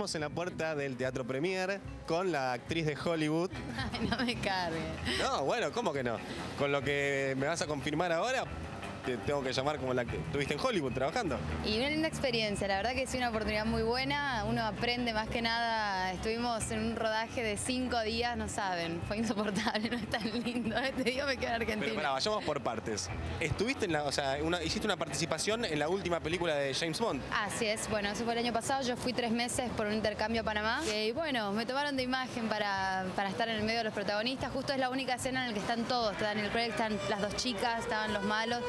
estamos en la puerta del Teatro Premier con la actriz de Hollywood. Ay, no me cargue. No, bueno, ¿cómo que no? Con lo que me vas a confirmar ahora, te tengo que llamar como la que estuviste en Hollywood trabajando. Y una linda experiencia, la verdad que es una oportunidad muy buena, uno aprende más que nada, estuvimos en un rodaje de 5 días, no saben, fue insoportable, no es tan lindo, este día me quedo en Argentina. Pero pará, vayamos por partes. Estuviste en hiciste una participación en la última película de James Bond. Así es, bueno, eso fue el año pasado, yo fui 3 meses por un intercambio a Panamá y bueno, me tomaron de imagen para estar en el medio de los protagonistas, justo es la única escena en la que están todos, está Daniel Craig, están las 2 chicas, estaban los malos.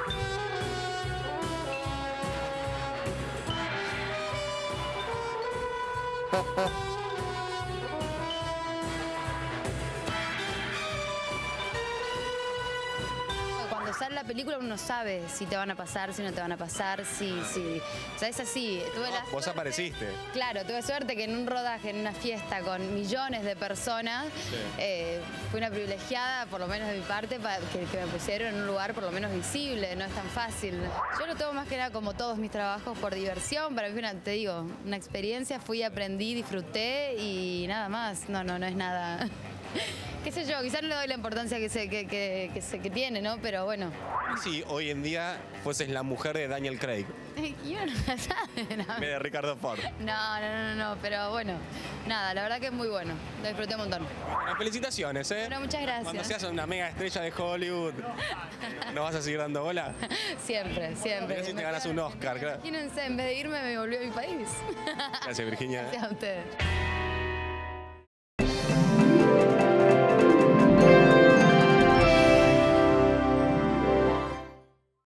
Cuando sale la película uno sabe si te van a pasar, si no te van a pasar, si. O sea, es así. Vos apareciste. Claro, tuve suerte que en un rodaje, en una fiesta con millones de personas, fui una privilegiada, por lo menos de mi parte, que me pusieron en un lugar por lo menos visible, no es tan fácil. Yo lo tomo más que nada como todos mis trabajos por diversión, para mí te digo, una experiencia, fui, aprendí, disfruté y nada más, no es nada. Qué sé yo, quizás no le doy la importancia que tiene, ¿no? Pero bueno. ¿Y si hoy en día fueses la mujer de Daniel Craig? Y uno no sabe, ¿no? En vez de Ricardo Ford. No, pero bueno, nada, la verdad que es muy bueno, lo disfruté un montón. Bueno, felicitaciones, ¿eh? Bueno, muchas gracias. Cuando seas una mega estrella de Hollywood, ¿nos vas a seguir dando bola? Siempre. Mirá si te ganas un Oscar, claro. Imagínense, en vez de irme me volví a mi país. Gracias, Virginia. Gracias a ustedes.